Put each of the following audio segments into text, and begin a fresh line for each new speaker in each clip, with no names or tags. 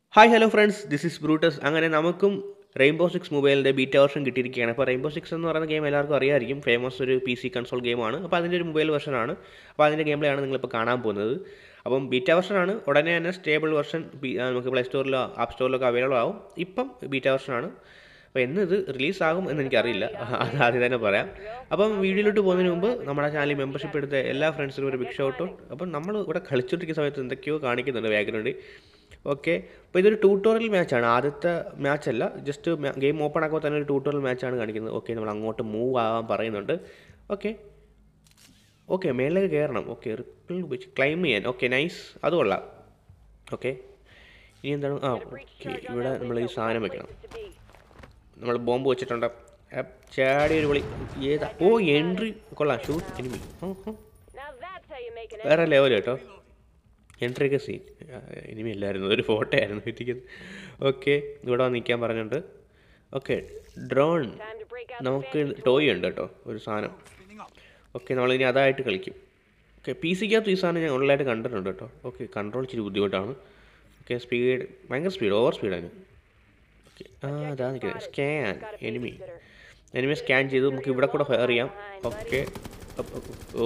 Hi hello friends, this is Brutus. അങ്ങനെ നമുക്കും rainbow six മൊബൈലിൻ്റെ ബീറ്റ വെർഷൻ കിട്ടിയിരിക്കുകയാണ്. അപ്പോൾ റെയിൻബോ സിക്സ് എന്ന് പറയുന്ന ഗെയിം എല്ലാവർക്കും അറിയാമായിരിക്കും. ഫേമസ് ഒരു PC കൺസോൾ ഗെയിമാണ്. അപ്പോൾ അതിൻ്റെ ഒരു മൊബൈൽ വെർഷനാണ്. അപ്പോൾ അതിൻ്റെ ഗെയിം പ്ലേ ആണ് നിങ്ങളിപ്പോൾ കാണാൻ പോകുന്നത്. അപ്പം ബീറ്റ വെർഷനാണ്. ഉടനെ തന്നെ സ്റ്റേബിൾ വെർഷൻ നമുക്ക് പ്ലേ സ്റ്റോറിലോ ആപ്പ് സ്റ്റോറിലൊക്കെ അവൈലബിൾ ആവും. ഇപ്പം ബീറ്റ വെർഷനാണ്. അപ്പോൾ എന്ന് ഇത് റിലീസാകും എന്ന് എനിക്കറിയില്ല, അത് ആദ്യം തന്നെ പറയാം. അപ്പം വീഡിയോയിലോട്ട് പോകുന്നതിന് മുമ്പ് നമ്മുടെ ചാനലിൽ മെമ്പർഷിപ്പ് എടുത്ത എല്ലാ ഫ്രണ്ട്സിനും ഒരു ബിഗ് ഷൗട്ട് ഔട്ട്. അപ്പം നമ്മൾ ഇവിടെ കളിച്ചുകൊണ്ടിരിക്കുന്ന സമയത്ത് എന്തൊക്കെയോ കാണിക്കുന്നുണ്ട് ബാക്ക്ഗ്രൗണ്ടിൽ. ഓക്കെ, അപ്പോൾ ഇതൊരു ട്യൂട്ടോറിയൽ മാച്ചാണ്. ആദ്യത്തെ മാച്ചല്ല, ജസ്റ്റ് ഗെയിം ഓപ്പൺ ആക്കുമ്പോൾ തന്നെ ഒരു ട്യൂട്ടോറിയൽ മാച്ചാണ് കാണിക്കുന്നത്. ഓക്കെ, നമ്മൾ അങ്ങോട്ട് മൂവ് ആകാൻ പറയുന്നുണ്ട്. ഓക്കെ ഓക്കെ മേളിലേക്ക് കയറണം. ഓക്കെ, റിപ്പിൾ ഉപയോഗിച്ച് ക്ലൈം ചെയ്യാൻ. ഓക്കെ, നൈസ്, അത് കൊള്ളാം. ഓക്കെ, ഇനി എന്താണ്? ഓക്കെ, ഇവിടെ നമ്മൾ ഈ സാധനം വെക്കണം. നമ്മൾ ബോംബ് വെച്ചിട്ടുണ്ട്. ചാടി ഒരു വിളി. ഏതാ? ഓ, എൻട്രി കൊള്ളാം. Shoot enemy. വേറെ ലെവൽ കേട്ടോ. എൻട്രിയൊക്കെ സീൻ. എനിമി അല്ലായിരുന്നു, ഒരു ഫോട്ടോ ആയിരുന്നു എത്തിക്കുന്നത്. ഓക്കെ, ഇവിടെ വന്ന് നിൽക്കാൻ പറഞ്ഞിട്ടുണ്ട്. Okay, drone. നമുക്ക് ടോയ് ഉണ്ട് കേട്ടോ, ഒരു സാധനം. ഓക്കെ, നമ്മളിനി അതായിട്ട് കളിക്കും. ഓക്കെ, PCക്കകത്ത് ഈ സാധനം ഞാൻ ഓൺലൈനായിട്ട് കണ്ടിട്ടുണ്ട് കേട്ടോ. ഓക്കെ, കൺട്രോൾ ഇച്ചിരി ബുദ്ധിമുട്ടാണ്. ഓക്കെ, സ്പീഡ് ഭയങ്കര സ്പീഡ്, ഓവർ സ്പീഡാണ്. ഓക്കെ, അതാ നിൽക്കുന്നത്. സ്കാൻ എനിമിയെ സ്കാൻ ചെയ്ത് നമുക്ക് ഇവിടെ കൂടെ ഫയർ ചെയ്യാം. ഓക്കെ, ഓ,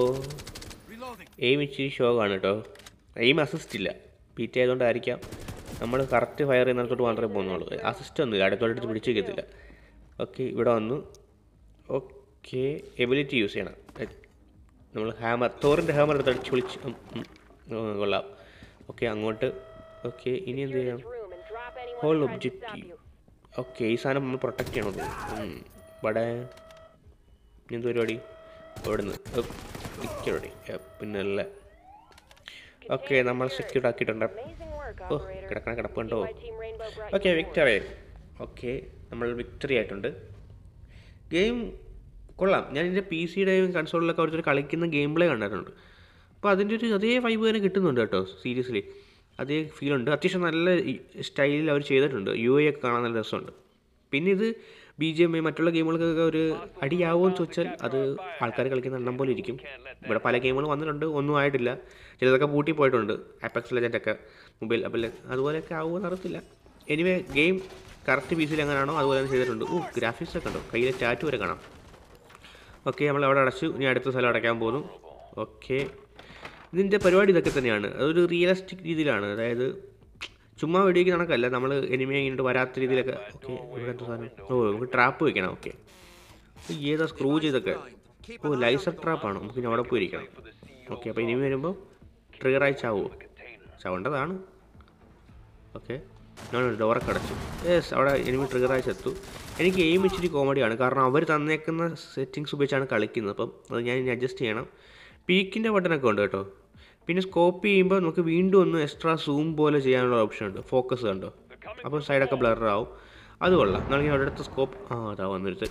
എയിം ഇച്ചിരി ഷോക്കാണ് കേട്ടോ. എയിം അസിസ്റ്റ് ഇല്ല, PT ആയതുകൊണ്ടായിരിക്കാം. നമ്മൾ കറക്റ്റ് ഫയർ ചെയ്യുന്നിടത്തോട്ട് മാത്രമേ പോകുന്നുള്ളൂ. അസിസ്റ്റ് ഒന്നും അടുത്തോട്ട് പിടിച്ച് വയ്ക്കത്തില്ല. ഓക്കെ, ഇവിടെ വന്നു. ഓക്കെ, എബിലിറ്റി യൂസ് ചെയ്യണം. നമ്മൾ ഹാമർ, തോറിൻ്റെ ഹാമർ എടുത്ത് അടിച്ച് വിളിച്ച് കൊള്ളാം. ഓക്കെ, അങ്ങോട്ട്. ഓക്കെ, ഇനി എന്ത് ചെയ്യാം? Whole objective. ഓക്കെ, ഈ സാധനം നമ്മൾ പ്രൊട്ടക്റ്റ് ചെയ്യണം. ഇവിടെ എന്ത് പരിപാടി? ഇവിടെ നിന്ന് പരിപാടി പിന്നല്ലേ. ഓക്കെ, നമ്മൾ സെക്യൂർഡ് ആക്കിയിട്ടുണ്ട്. ഓ, കിടപ്പുണ്ടോ? Okay, victory. ഓക്കെ, നമ്മൾ വിക്ടറി ആയിട്ടുണ്ട്. ഗെയിം കൊള്ളാം. ഞാൻ എൻ്റെ PCയുടെയും കൺസോളിലൊക്കെ അവിടുത്തെ കളിക്കുന്ന ഗെയിം പ്ലേ കണ്ടിട്ടുണ്ട്. അപ്പോൾ അതിൻ്റെ ഒരു അതേ വൈബ് തന്നെ കിട്ടുന്നുണ്ട് കേട്ടോ. സീരിയസ്ലി അതേ ഫീലുണ്ട്. അത്യാവശ്യം നല്ല സ്റ്റൈലിൽ അവർ ചെയ്തിട്ടുണ്ട്. UI ഒക്കെ കാണാൻ നല്ല രസമുണ്ട്. പിന്നെ ഇത് BGMI മറ്റുള്ള ഗെയിമുകൾക്കൊക്കെ ഒരു അടിയാവുമോ എന്ന് ചോദിച്ചാൽ അത് ആൾക്കാർ കളിക്കുന്ന എണ്ണം പോലെ ഇരിക്കും. ഇവിടെ പല ഗെയിമുകൾ വന്നിട്ടുണ്ട്, ഒന്നും ആയിട്ടില്ല. ചിലതൊക്കെ പൂട്ടി പോയിട്ടുണ്ട്. ആപ്പെക്സ് ലെജൻഡൊക്കെ മൊബൈൽ അപ്പോൾ അതുപോലെയൊക്കെ ആവുമെന്ന് അറിയത്തില്ല. എനിവേ, ഗെയിം കറക്റ്റ് PCയിൽ എങ്ങനെയാണോ അതുപോലെ തന്നെ ചെയ്തിട്ടുണ്ട്. ഗ്രാഫിക്സ് ഒക്കെ ഉണ്ടോ, കയ്യിലെ ടാറ്റു വരെ കാണാം. ഓക്കെ, നമ്മൾ അവിടെ അടച്ചു. ഇനി അടുത്ത സ്ഥലം അടയ്ക്കാൻ പോകുന്നു. ഓക്കെ, ഇതിൻ്റെ പരിപാടി ഇതൊക്കെ തന്നെയാണ്. അതൊരു റിയലിസ്റ്റിക് രീതിയിലാണ്. അതായത് ചുമ്മാ വെടിവെക്കുന്ന കണക്കല്ല, നമ്മൾ എനിമിയെ ഇങ്ങോട്ട് വരാത്ത രീതിയിലൊക്കെ. ഓക്കെ, ഇവിടെ എന്താ സാധനം? നമുക്ക് ട്രാപ്പ് വയ്ക്കണം. ഓക്കെ, ഏതാ സ്ക്രൂ ചെയ്തൊക്കെ? ലൈസർ ട്രാപ്പാണ്. നമുക്ക് ഇനി അവിടെ പോയിരിക്കണം. ഓക്കെ, അപ്പോൾ എനിമി വരുമ്പോൾ ട്രിഗറായി ചാവുമോ? ചാവേണ്ടതാണ്. ഓക്കെ, ഞാൻ ഡോറൊക്കെ അടച്ചു. യെസ്, അവിടെ എനിമി ട്രിഗറായി ചത്തു. എനിക്ക് എയിം ഇച്ചിരി കോമഡിയാണ്, കാരണം അവർ തന്നേക്കുന്ന സെറ്റിങ്സ് ഉപയോഗിച്ചാണ് കളിക്കുന്നത്. അപ്പം അത് ഞാൻ ഇനി അഡ്ജസ്റ്റ് ചെയ്യണം. പീക്കിൻ്റെ ബട്ടനൊക്കെ ഉണ്ട് കേട്ടോ. പിന്നെ സ്കോപ്പ് ചെയ്യുമ്പോൾ നമുക്ക് വീണ്ടും ഒന്ന് എക്സ്ട്രാ സൂം പോലെ ചെയ്യാനുള്ള ഓപ്ഷൻ ഉണ്ട്. ഫോക്കസ് കണ്ടോ, അപ്പോൾ സൈഡൊക്കെ ബ്ലറാവും. അത് കൊള്ളാം. എന്നാണെങ്കിൽ ഒരിടത്ത് സ്കോപ്പ് അതാ വന്നിരുത്ത്.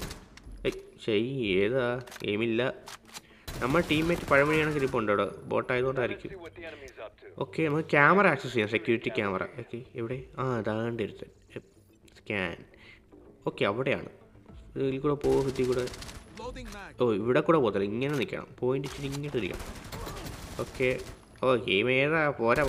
ഏതാ ഗെയിമില്ല. നമ്മൾ ടീംമേറ്റ് പഴമണിയാണെങ്കിൽ ഇപ്പോൾ ഉണ്ട് അവിടെ, ബോട്ടായതുകൊണ്ടായിരിക്കും. ഓക്കെ, നമുക്ക് ക്യാമറ ആക്സസ് ചെയ്യാം, സെക്യൂരിറ്റി ക്യാമറ. ഓക്കെ, എവിടെ? അതാണ്ടിരുത്ത്. സ്കാൻ. ഓക്കെ, അവിടെയാണ്. ഇതിൽ കൂടെ പോകും, സിറ്റി കൂടെ. ഇവിടെ കൂടെ പോകത്തില്ല, ഇങ്ങനെ നിൽക്കണം. പോയിന്റ് ഇച്ചിരി ഇങ്ങോട്ട് ഇരിക്കണം. ഓക്കെ, ഗെയിം ഏതാ? പോരാ.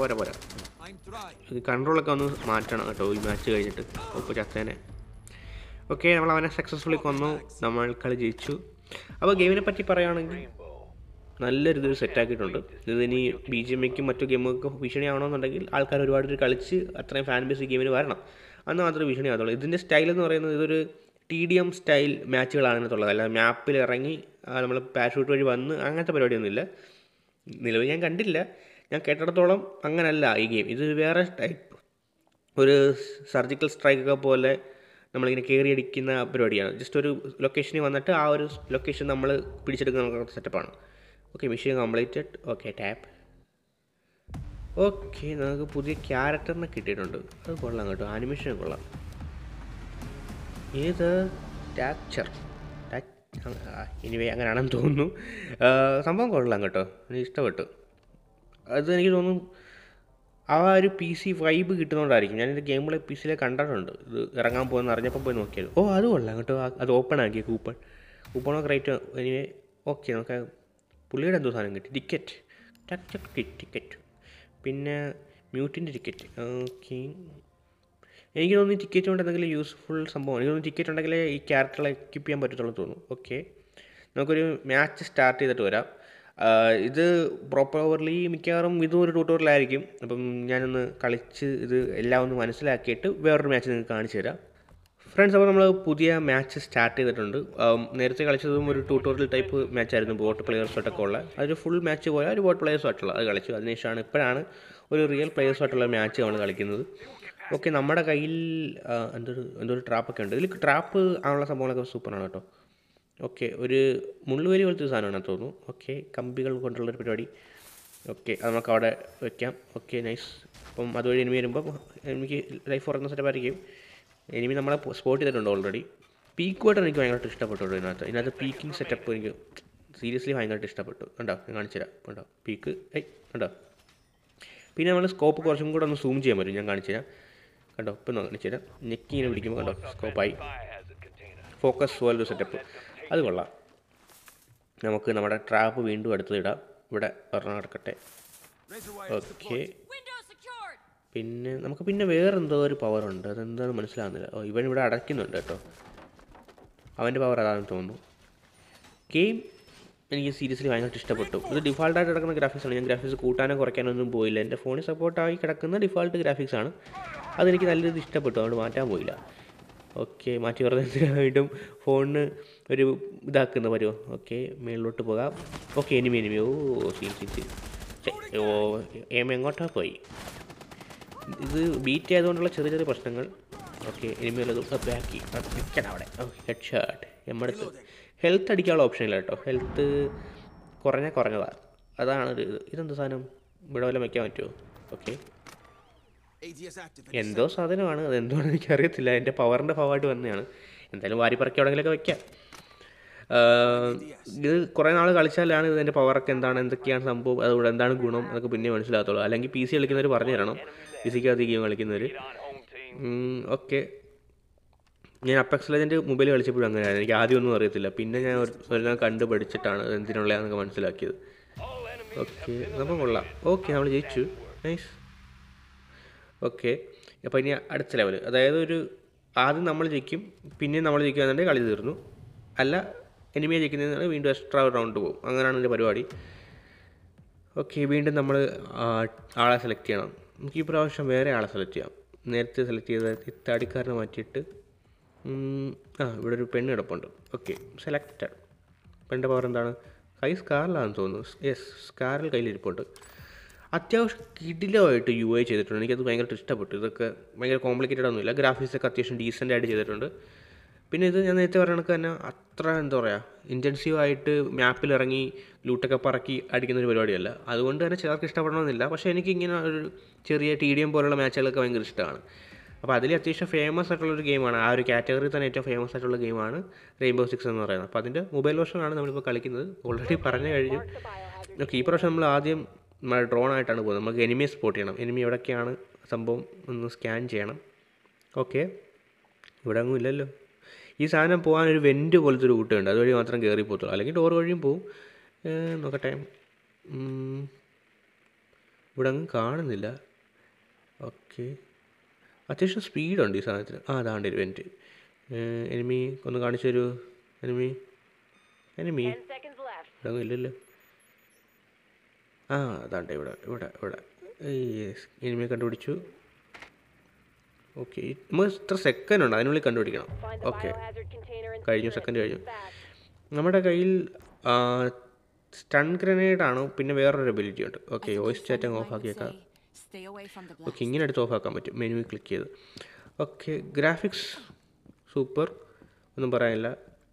ഇത് കൺട്രോളൊക്കെ ഒന്ന് മാറ്റണം കേട്ടോ ഈ മാച്ച് കഴിഞ്ഞിട്ട്. ഇപ്പോൾ ചത്തേനെ. ഓക്കെ, നമ്മൾ അവനെ സക്സസ്ഫുള്ളി കൊന്നു. നമ്മൾ കളി ജയിച്ചു. അപ്പോൾ ഗെയിമിനെ പറ്റി പറയുകയാണെങ്കിൽ നല്ല രീതിയിൽ സെറ്റാക്കിയിട്ടുണ്ട്. ഇതിനി BGMIക്കും മറ്റു ഗെയിമുകൾക്കും ഭീഷണിയാവണമെന്നുണ്ടെങ്കിൽ ആൾക്കാർ ഒരുപാട് കളിച്ച് അത്രയും ഫാൻ ബേസ് ഗെയിമിന് വരണം, അന്ന് മാത്രമേ ഭീഷണിയാകത്തുള്ളൂ. ഇതിൻ്റെ സ്റ്റൈൽ എന്ന് പറയുന്നത് ഇതൊരു TDM സ്റ്റൈൽ മാച്ചുകളാണ് ഇതിനകത്തുള്ളത്. അല്ലാതെ മാപ്പിൽ ഇറങ്ങി നമ്മൾ പാരഷൂട്ട് വഴി വന്ന് അങ്ങനത്തെ പരിപാടിയൊന്നുമില്ല. നിലവിൽ ഞാൻ കണ്ടില്ല. ഞാൻ കേട്ടിടത്തോളം അങ്ങനല്ല ഈ ഗെയിം. ഇത് വേറെ ടൈപ്പ്, ഒരു സർജിക്കൽ സ്ട്രൈക്കൊക്കെ പോലെ നമ്മളിങ്ങനെ കയറിയടിക്കുന്ന പരിപാടിയാണ്. ജസ്റ്റ് ഒരു ലൊക്കേഷനിൽ വന്നിട്ട് ആ ഒരു ലൊക്കേഷൻ നമ്മൾ പിടിച്ചെടുക്കുന്ന സെറ്റപ്പാണ്. Okay, mission completed. Okay, tap. Okay, നമുക്ക് പുതിയ ക്യാരക്ടറിനെ കിട്ടിയിട്ടുണ്ട്. അത് കൊള്ളാം കേട്ടോ, ആനിമേഷൻ കൊള്ളാം. ഏത്? ടാച്ചർ. എനിവേ, അങ്ങനെയാണെന്ന് തോന്നുന്നു. സംഭവം കൊള്ളാം കേട്ടോ, എനിക്ക് ഇഷ്ടപ്പെട്ടു. അത് എനിക്ക് തോന്നുന്നു ആ ഒരു PC വൈബ് കിട്ടുന്നതുകൊണ്ടായിരിക്കും. ഞാനിത് ഗെയിം പ്ലേ PCയിലെ കണ്ടിട്ടുണ്ട്. ഇത് ഇറങ്ങാൻ പോകുന്ന അറിഞ്ഞപ്പോൾ പോയി നോക്കിയത്. അത് കൊള്ളാം കേട്ടോ. അത് ഓപ്പൺ ആക്കിയ കൂപ്പണൊക്കെ റേറ്റ്. എനിവേ, ഓക്കെ, നമുക്ക് പുള്ളിയുടെ എന്തോ സാധനം കിട്ടി. ടിക്കറ്റ്. പിന്നെ മ്യൂട്ടിൻ്റെ ടിക്കറ്റ്. ഓക്കെ, എനിക്ക് തോന്നുന്നു ടിക്കറ്റ് കൊണ്ട് എന്തെങ്കിലും യൂസ്ഫുൾ സംഭവം എനിക്ക് തോന്നുന്നു ടിക്കറ്റ് ഉണ്ടെങ്കിലേ ഈ ക്യാരക്ടറെ എക്വിപ്പ് ചെയ്യാൻ പറ്റത്തുള്ളൂ തോന്നുന്നു. ഓക്കെ, നമുക്കൊരു മാച്ച് സ്റ്റാർട്ട് ചെയ്തിട്ട് വരാം. ഇത് പ്രോപ്പർലി മിക്കവാറും ഇതും ഒരു ട്യൂട്ടോറിയലായിരിക്കും. അപ്പം ഞാനൊന്ന് കളിച്ച് ഇത് എല്ലാം ഒന്ന് മനസ്സിലാക്കിയിട്ട് വേറൊരു മാച്ച് നിങ്ങൾക്ക് കാണിച്ചു തരാം. ഫ്രണ്ട്സ്, അപ്പോൾ നമ്മൾ പുതിയ മാച്ച് സ്റ്റാർട്ട് ചെയ്തിട്ടുണ്ട്. നേരത്തെ കളിച്ചതും ഒരു ട്യൂട്ടോറിയൽ ടൈപ്പ് മാച്ചായിരുന്നു, ബോട്ട് പ്ലെയേഴ്സുമായിട്ടൊക്കെ ഉള്ള. അതൊരു ഫുൾ മാച്ച് പോലെ ഒരു ബോട്ട് പ്ലെയേഴ്സുമായിട്ടുള്ള അത് കളിച്ചു. അതിനുശേഷമാണ് ഇപ്പോഴാണ് ഒരു റിയൽ പ്ലെയേഴ്സുമായിട്ടുള്ള മാച്ച് നമ്മൾ കളിക്കുന്നത്. ഓക്കെ, നമ്മുടെ കയ്യിൽ എന്തൊരു ട്രാപ്പൊക്കെ ഉണ്ട്. ഇതിൽ ട്രാപ്പ് ആണുള്ള സംഭവങ്ങളൊക്കെ സൂപ്പറാണ് കേട്ടോ. ഓക്കെ, ഒരു മുള്ളുവേലി പോലത്തെ ഒരു സാധനമാണ് തോന്നുന്നു. ഓക്കെ, കമ്പികൾ കൊണ്ടുള്ളൊരു പരിപാടി. ഓക്കെ, അത് നമുക്ക് അവിടെ വയ്ക്കാം. Okay, nice. അപ്പം അതുവഴി എനിമി വരുമ്പോൾ എനിക്ക് ലൈഫ് കുറഞ്ഞ സെറ്റപ്പ് ആയിരിക്കും. എനിമി നമ്മളെ സ്പോട്ട് ചെയ്തിട്ടുണ്ട് ഓൾറെഡി. പീക്ക് വാട്ടർ എനിക്ക് ഭയങ്കരമായിട്ട് ഇഷ്ടപ്പെട്ടു. ഇതിനകത്ത് പീക്കിംഗ് സെറ്റപ്പ് എനിക്ക് സീരിയസ്ലി ഭയങ്കരമായിട്ട് ഇഷ്ടപ്പെട്ടു. കണ്ടോ, ഞാൻ കാണിച്ചു തരാം. കണ്ടോ പീക്ക്, കണ്ടോ. പിന്നെ നമ്മൾ സ്കോപ്പ് കുറച്ചും കൂടെ ഒന്ന് സൂം ചെയ്യാൻ പറ്റും. ഞാൻ കാണിച്ചു തരാം. കണ്ടോ, ഇപ്പം കാണിച്ചു തരാം. നെക്കിങ്ങനെ പിടിക്കുമ്പോൾ കണ്ടോ സ്കോപ്പായി. ഫോക്കസ് പോലൊരു സെറ്റപ്പ്, അത് കൊള്ളാം. നമുക്ക് നമ്മുടെ ട്രാപ്പ് വീണ്ടും അടുത്തതിടാം. ഇവിടെ ഒരെണ്ണം കിടക്കട്ടെ. ഓക്കെ, പിന്നെ നമുക്ക് പിന്നെ വേറെന്തോ ഒരു പവറുണ്ട്, അതെന്താണെന്ന് മനസ്സിലാകുന്നില്ല. ഇവൻ ഇവിടെ അടയ്ക്കുന്നുണ്ട് കേട്ടോ. അവൻ്റെ പവർ അതാണെന്ന് തോന്നുന്നു. ഗെയിം എനിക്ക് സീരിയസ്ലി ഭയങ്കരമായിട്ട് ഇഷ്ടപ്പെട്ടു. ഇത് ഡിഫാൾട്ടായിട്ട് കിടക്കുന്ന ഗ്രാഫിക്സാണ്. ഞാൻ ഗ്രാഫിക്സ് കൂട്ടാനോ കുറയ്ക്കാനൊന്നും പോയില്ല. എൻ്റെ ഫോണിൽ സപ്പോർട്ടായി കിടക്കുന്ന ഡിഫാൾട്ട് ഗ്രാഫിക്സാണ്. അതെനിക്ക് നല്ല രീതിയിൽ ഇഷ്ടപ്പെട്ടു, അതുകൊണ്ട് മാറ്റാൻ പോയില്ല. ഓക്കെ, മാറ്റി പറഞ്ഞ വീണ്ടും ഫോണിന് ഒരു ഇതാക്കുന്ന വരുമോ. ഓക്കെ, മേളിലോട്ട് പോകാം. Okay, enemy. ഓ സീൻ. ഓ എങ്ങോട്ടാ പോയി. ഇത് ബീറ്റ് ആയതുകൊണ്ടുള്ള ചെറിയ ചെറിയ പ്രശ്നങ്ങൾ. ഓക്കെ, എനിമിയുള്ളത് ബാക്കി നിൽക്കണം അവിടെ. Okay, head shot. നമ്മുടെ ഹെൽത്ത് അടിക്കാനുള്ള ഓപ്ഷൻ ഇല്ല കേട്ടോ. ഹെൽത്ത് കുറഞ്ഞതാണ്. അതാണ് ഒരു ഇതെന്ത് സാധനം, ഇവിടെ വല്ല വയ്ക്കാൻ പറ്റുമോ. ഓക്കെ, എന്തോ സാധനമാണ്, അതെന്തോണെന്ന് എനിക്കറിയത്തില്ല. എൻ്റെ പവറിൻ്റെ ഭാഗമായിട്ട് വന്നതാണ്. എന്തായാലും വാരിപ്പറക്കി എവിടെയെങ്കിലൊക്കെ വയ്ക്കാം. ഇത് കുറേ നാൾ കളിച്ചാലാണ് ഇതിൻ്റെ പവറൊക്കെ എന്തൊക്കെയാണ് സംഭവം, അതുകൊണ്ട് എന്താണ് ഗുണം അതൊക്കെ പിന്നെ മനസ്സിലാകത്തുള്ളൂ. അല്ലെങ്കിൽ പി സി കളിക്കുന്നവർ പറഞ്ഞു തരണം, പി സിക്കകത്ത് ഗെയിം കളിക്കുന്നവർ. ഓക്കെ, ഞാൻ അപ്പെക്സ് ലെജൻഡ് മൊബൈൽ കളിച്ചപ്പോഴും അങ്ങനെയാണ്. എനിക്ക് ആദ്യമൊന്നും അറിയത്തില്ല, പിന്നെ ഞാൻ എല്ലാം കണ്ട് പഠിച്ചിട്ടാണ് എന്തിനുള്ളതാണെന്നൊക്കെ മനസ്സിലാക്കിയത്. ഓക്കെ, അപ്പം കൊള്ളാം. ഓക്കെ, നമ്മൾ ജയിച്ചു. നൈസ്. ഓക്കെ, അപ്പോൾ ഇനി അടുത്ത ലെവൽ, അതായത് ആദ്യം നമ്മൾ ജയിക്കും, പിന്നെ നമ്മൾ ജയിക്കുകയാണെന്നുണ്ടെങ്കിൽ കളി തീർന്നു. അല്ല, എനിമിയെ ജയിക്കുന്നതിന് വീണ്ടും എക്സ്ട്രാ റൗണ്ട് പോകും. അങ്ങനെയാണ് എൻ്റെ പരിപാടി. ഓക്കെ, വീണ്ടും നമ്മൾ ആളെ സെലക്ട് ചെയ്യണം. നമുക്ക് ഈ പ്രാവശ്യം വേറെ ആളെ സെലക്ട് ചെയ്യാം. നേരത്തെ സെലക്ട് ചെയ്ത ഇത്താടിക്കാരനെ മാറ്റിയിട്ട് ഇവിടെ ഒരു പെണ്ണ് കിടപ്പുണ്ട്. Okay, selected. പെണ്ണിൻ്റെ പവർ എന്താണ്? കൈ സ്കാറിലാണെന്ന് തോന്നുന്നു. യെസ്, സ്കാറിൽ കയ്യിലിരിപ്പുണ്ട്. അത്യാവശ്യം കിടിലമായിട്ട് UI ചെയ്തിട്ടുണ്ട്. എനിക്കത് ഭയങ്കരമായിട്ട് ഇഷ്ടപ്പെട്ടു. ഇതൊക്കെ ഭയങ്കര കോംപ്ലിക്കേറ്റഡ് ഒന്നുമില്ല. ഗ്രാഫിക്സൊക്കെ അത്യാവശ്യം ഡീസൻ്റ് ആയിട്ട് ചെയ്തിട്ടുണ്ട്. പിന്നെ ഇത് ഞാൻ നേരത്തെ പറയണ തന്നെ അത്ര എന്താ പറയുക, ഇൻറ്റൻസീവായിട്ട് മാപ്പിലിറങ്ങി ലൂട്ടൊക്കെ പറക്കി അടിക്കുന്നൊരു പരിപാടിയല്ല. അതുകൊണ്ട് തന്നെ ചിലർക്ക് ഇഷ്ടപ്പെടണമെന്നില്ല. പക്ഷേ എനിക്കിങ്ങനെ ഒരു ചെറിയ TDM പോലുള്ള മാച്ചുകളൊക്കെ ഭയങ്കര ഇഷ്ടമാണ്. അപ്പോൾ അതിൽ അത്യാവശ്യം ഫേമസ് ആയിട്ടുള്ളൊരു ഗെയിമാണ്, ആ ഒരു കാറ്റഗറി തന്നെ ഏറ്റവും ഫേമസ് ആയിട്ടുള്ള ഗെയിമാണ് റെയിൻബോ സിക്സ് എന്ന് പറയുന്നത്. അപ്പോൾ അതിൻ്റെ മൊബൈൽ വേർഷനാണ് നമ്മളിപ്പോൾ കളിക്കുന്നത്. ഓൾറെഡി പറഞ്ഞു കഴിഞ്ഞു. ഓക്കെ, ഈ പ്രാവശ്യം നമ്മൾ ആദ്യം നമ്മൾ ഡ്രോണായിട്ടാണ് പോകുന്നത്. നമുക്ക് എനിമിയെ സ്പോട്ട് ചെയ്യണം. എനിമി എവിടെയൊക്കെയാണ് സംഭവം ഒന്ന് സ്കാൻ ചെയ്യണം. ഓക്കെ, ഇവിടെ ഒന്നും ഇല്ലല്ലോ. ഈ സാധനം പോകാനൊരു വെൻറ്റ് പോലത്തെ ഒരു കൂട്ടുണ്ട്, അതുവഴി മാത്രം കയറി പോകത്തുള്ളൂ. അല്ലെങ്കിൽ ഡോർ വഴിയും പോവും. നോക്കട്ടെ, ഇവിടെ അങ്ങ് കാണുന്നില്ല. ഓക്കെ, അത്യാവശ്യം സ്പീഡുണ്ട് ഈ സാധനത്തിന്. അതാണ്ട് ഒരു വെൻറ്റ്. എനിമി ഒന്ന് കാണിച്ചൊരു എനിമി ഇവിടെ ഒന്നും ഇല്ലല്ലോ. അതാണ്ട് ഇവിടെ എനിമിയെ കണ്ടുപിടിച്ചു. ഓക്കെ, നമുക്ക് ഇത്ര സെക്കൻഡ് ഉണ്ട്, അതിനുള്ളിൽ കണ്ടുപിടിക്കണം. ഓക്കെ, സെക്കൻഡ് കഴിഞ്ഞു. നമ്മുടെ കയ്യിൽ സ്റ്റൺ ഗ്രനേഡാണോ, പിന്നെ വേറൊരു എബിലിറ്റി ഉണ്ട്. ഓക്കെ, വോയിസ് ചാറ്റ് അങ്ങ് ഓഫാക്കിയേക്കാം. ഓക്കെ, ഇങ്ങനെ എടുത്ത് ഓഫാക്കാൻ പറ്റും മെനുവിൽ ക്ലിക്ക് ചെയ്ത്. ഓക്കെ, ഗ്രാഫിക്സ് സൂപ്പർ, ഒന്നും പറയാനില്ല.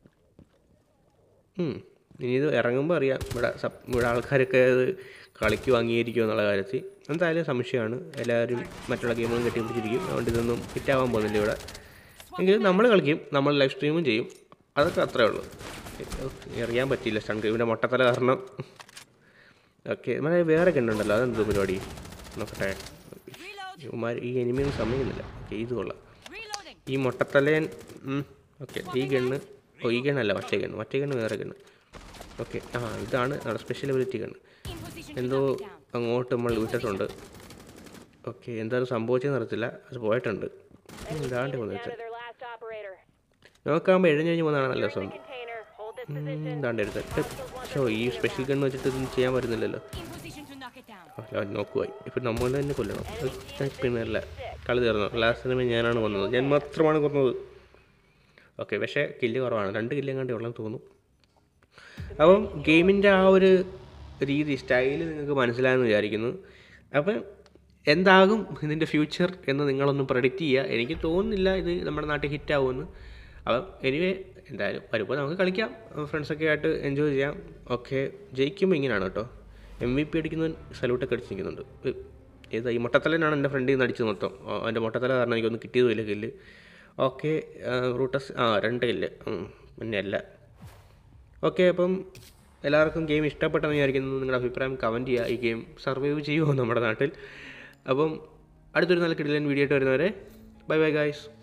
ഇനി ഇത് ഇറങ്ങുമ്പോൾ അറിയാം ഇവിടെ ആൾക്കാരൊക്കെ അത് കളിക്ക് അംഗീകരിക്കുമോ എന്നുള്ള കാര്യത്തിൽ. എന്തായാലും സംശയമാണ്. എല്ലാവരും മറ്റുള്ള ഗെയിമുകളും കെട്ടിപ്പിടിച്ചിരിക്കും. അതുകൊണ്ട് ഇതൊന്നും ഹിറ്റാവാൻ പോകുന്നില്ല ഇവിടെ. എങ്കിലും നമ്മൾ കളിക്കും, നമ്മൾ ലൈവ് സ്ട്രീമും ചെയ്യും. അതൊക്കെ അത്രേ ഉള്ളൂ. അറിയാൻ പറ്റിയില്ല സ്റ്റൺ ഇവിടെ മൊട്ടത്തല കാരണം. ഓക്കെ, നമ്മുടെ വേറെ കണ്ടുണ്ടല്ലോ, അതെന്തോ പരിപാടി നോക്കട്ടെ. ഈ എനിമിയൊന്നും സമ്മതിക്കുന്നില്ല. ഓക്കെ, ഇത് കൊള്ളാം. ഈ മൊട്ടത്തലയൻ. ഓക്കെ, ഈ ഗണ്ണല്ല, മറ്റേ ഗണ്ണ് വേറെ ഗണ്ണ്. ഓക്കെ, ഇതാണ് നമ്മുടെ സ്പെഷ്യൽ എബിലിറ്റി ഗണ്ണ്. എന്തോ അങ്ങോട്ട് നമ്മൾ വിട്ടിട്ടുണ്ട്. ഓക്കെ, എന്താണ് സംഭവിച്ചതെന്ന് അറിയത്തില്ല, അത് പോയിട്ടുണ്ട്. ഇതാണ്ട് പോകുന്നത് വെച്ചാൽ നോക്കാകുമ്പോൾ എഴുതി കഴിഞ്ഞ് പോകുന്നതാണ് നല്ല രസമുണ്ട്. ഇതാണ്ട് എടുത്ത് ഷോ ഈ സ്പെഷ്യൽ ഗൺ വെച്ചിട്ട് ഇതൊന്നും ചെയ്യാൻ പറ്റുന്നില്ലല്ലോ. നോക്കുവായി ഇപ്പം നമ്മൾ തന്നെ കൊല്ലണം. പിന്നല്ല കളി തീർന്നു. ലാസ്റ്റ് സമയം ഞാനാണ് കൊന്നത്, ഞാൻ മാത്രമാണ് കൊന്നത്. ഓക്കെ, പക്ഷേ കില്ല് കുറവാണ്, 2 കില്ല് എങ്ങാണ്ട് ഉള്ളതെന്ന് തോന്നുന്നു. അപ്പം ഗെയിമിൻ്റെ ആ ഒരു രീതി സ്റ്റൈല് നിങ്ങൾക്ക് മനസ്സിലായെന്ന് വിചാരിക്കുന്നു. അപ്പം എന്താകും ഇതിൻ്റെ ഫ്യൂച്ചർ എന്ന് നിങ്ങളൊന്ന് പ്രെഡിക്റ്റ് ചെയ്യുക. എനിക്ക് തോന്നുന്നില്ല ഇത് നമ്മുടെ നാട്ടിൽ ഹിറ്റാവുമെന്ന്. അപ്പം എനിവേ എന്തായാലും വരുമ്പോൾ നമുക്ക് കളിക്കാം, ഫ്രണ്ട്സൊക്കെ ആയിട്ട് എൻജോയ് ചെയ്യാം. ഓക്കെ, ജയിക്കുമ്പോൾ ഇങ്ങനെയാണ് കേട്ടോ. MVP അടിക്കുന്നവൻ സല്യൂട്ടൊക്കെ അടിച്ച് നിൽക്കുന്നുണ്ട്. ഏതാ ഈ മൊട്ടത്തലനാണ് എൻ്റെ ഫ്രണ്ടിൽ നിന്ന് അടിച്ചത് മൊത്തം. എൻ്റെ മൊട്ടത്തല കാരണം എനിക്കൊന്നും കിട്ടിയതുമില്ല കില്ല്. ഓക്കെ, ബ്രൂട്ടസ് 2 കില്ല് പിന്നെ അല്ല. ഓക്കെ, അപ്പം എല്ലാവർക്കും ഗെയിം ഇഷ്ടപ്പെട്ടെന്ന് വിചാരിക്കുന്നു. നിങ്ങളുടെ അഭിപ്രായം കമൻറ്റ് ചെയ്യുക. ഈ ഗെയിം സർവൈവ് ചെയ്യുമോ നമ്മുടെ നാട്ടിൽ? അപ്പം അടുത്തൊരു നല്ല കിടിലൻ വീഡിയോ ആയിട്ട് വരുന്നവരെ ബൈ ബൈ ഗൈസ്.